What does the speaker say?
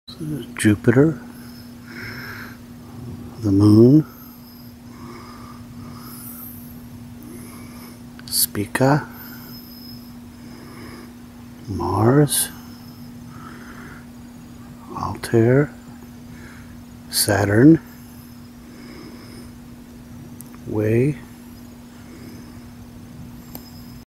Jupiter, the Moon, Spica, Mars, Altair, Saturn, Way,